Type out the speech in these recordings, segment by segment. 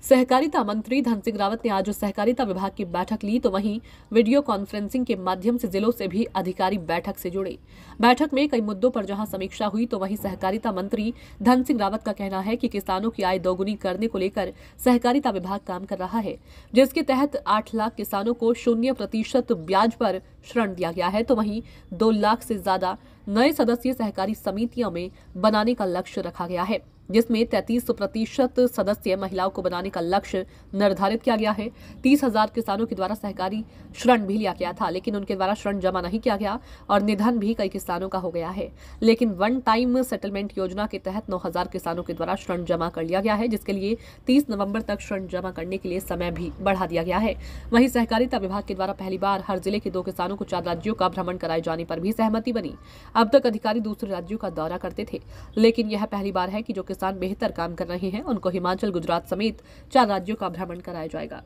सहकारिता मंत्री धन सिंह रावत ने आज सहकारिता विभाग की बैठक ली, तो वहीं वीडियो कॉन्फ्रेंसिंग के माध्यम से जिलों से भी अधिकारी बैठक से जुड़े। बैठक में कई मुद्दों पर जहां समीक्षा हुई, तो वहीं सहकारिता मंत्री धन सिंह रावत का कहना है कि किसानों की आय दोगुनी करने को लेकर सहकारिता विभाग काम कर रहा है, जिसके तहत 8 लाख किसानों को 0% ब्याज पर ऋण दिया गया है। तो वहीं 2 लाख से ज्यादा नए सदस्य सहकारी समितियों में बनाने का लक्ष्य रखा गया है, जिसमें 33% सदस्य महिलाओं को बनाने का लक्ष्य निर्धारित किया गया है। 30,000 किसानों के द्वारा सहकारी ऋण भी लिया गया था, लेकिन उनके द्वारा ऋण जमा नहीं किया गया और निधन भी कई किसानों का हो गया है। लेकिन वन टाइम सेटलमेंट योजना के तहत 9,000 किसानों के द्वारा ऋण जमा कर लिया गया है, जिसके लिए 30 नवंबर तक ऋण जमा करने के लिए समय भी बढ़ा दिया गया है। वहीं सहकारिता विभाग के द्वारा पहली बार हर जिले के 2 किसानों को 4 राज्यों का भ्रमण कराए जाने पर भी सहमति बनी। अब तक अधिकारी दूसरे राज्यों का दौरा करते थे, लेकिन यह पहली बार है कि जो किसान बेहतर काम कर रहे हैं उनको हिमाचल, गुजरात समेत 4 राज्यों का भ्रमण कराया जाएगा।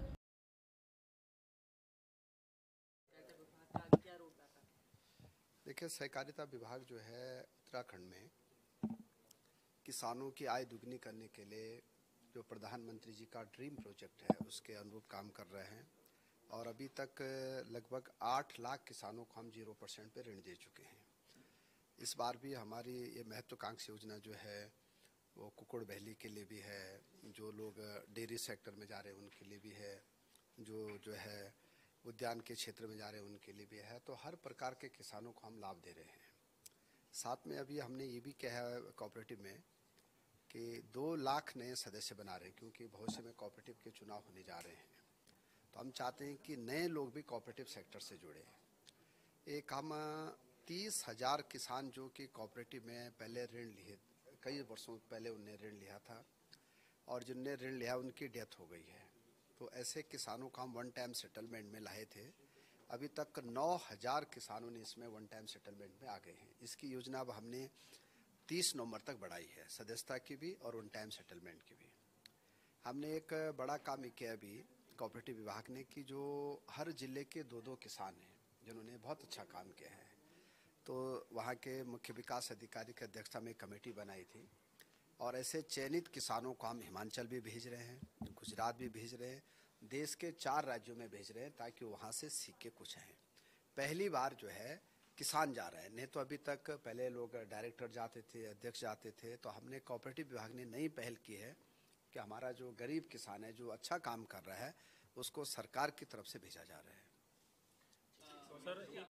देखिए, सहकारिता विभाग जो है उत्तराखंड में किसानों की आय दुगनी करने के लिए जो प्रधानमंत्री जी का ड्रीम प्रोजेक्ट है उसके अनुरूप काम कर रहे हैं और अभी तक लगभग 8 लाख किसानों को हम 0% पे ऋण दे चुके हैं। इस बार भी हमारी ये महत्वाकांक्षी योजना जो है वो कुक्कुड़ बहली के लिए भी है, जो लोग डेयरी सेक्टर में जा रहे हैं उनके लिए भी है, जो है उद्यान के क्षेत्र में जा रहे हैं उनके लिए भी है। तो हर प्रकार के किसानों को हम लाभ दे रहे हैं। साथ में अभी हमने ये भी कहा है कोऑपरेटिव में कि 2 लाख नए सदस्य बना रहे हैं, क्योंकि भविष्य में कोऑपरेटिव के चुनाव होने जा रहे हैं। तो हम चाहते हैं कि नए लोग भी कोऑपरेटिव सेक्टर से जुड़े। एक हम 30,000 किसान जो कि कोऑपरेटिव में पहले ऋण लिए, कई वर्षों पहले उन्हें ऋण लिया था और जिनने ऋण लिया उनकी डेथ हो गई है, तो ऐसे किसानों को हम वन टाइम सेटलमेंट में लाए थे। अभी तक 9,000 किसानों ने इसमें वन टाइम सेटलमेंट में आ गए हैं। इसकी योजना अब हमने 30 नवंबर तक बढ़ाई है, सदस्यता की भी और वन टाइम सेटलमेंट की भी। हमने एक बड़ा काम किया अभी कोऑपरेटिव विभाग ने कि जो हर जिले के 2-2 किसान हैं जिन्होंने बहुत अच्छा काम किया है, तो वहाँ के मुख्य विकास अधिकारी की अध्यक्षता में कमेटी बनाई थी और ऐसे चयनित किसानों को हम हिमाचल भी भेज रहे हैं, गुजरात भी भेज रहे हैं, देश के 4 राज्यों में भेज रहे हैं ताकि वहाँ से सीख के कुछ आए। पहली बार जो है किसान जा रहा है, नहीं तो अभी तक पहले लोग डायरेक्टर जाते थे, अध्यक्ष जाते थे। तो हमने कोऑपरेटिव विभाग ने नई पहल की है कि हमारा जो गरीब किसान है जो अच्छा काम कर रहा है उसको सरकार की तरफ से भेजा जा रहा है।